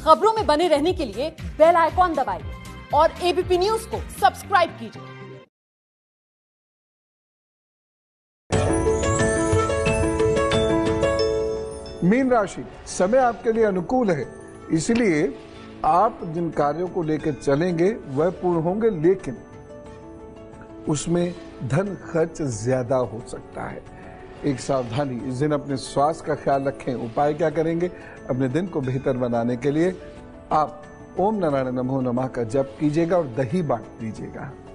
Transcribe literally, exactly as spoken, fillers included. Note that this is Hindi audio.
खबरों में बने रहने के लिए बेल आइकॉन दबाइए और एबीपी न्यूज को सब्सक्राइब कीजिए। मीन राशि, समय आपके लिए अनुकूल है, इसलिए आप जिन कार्यों को लेकर चलेंगे वह पूर्ण होंगे, लेकिन उसमें धन खर्च ज्यादा हो सकता है। एक सावधानी, इस दिन अपने स्वास्थ्य का ख्याल रखें। उपाय क्या करेंगे? अपने दिन को बेहतर बनाने के लिए आप ओम नारायण नमो नमः का जप कीजिएगा और दही बांट दीजिएगा।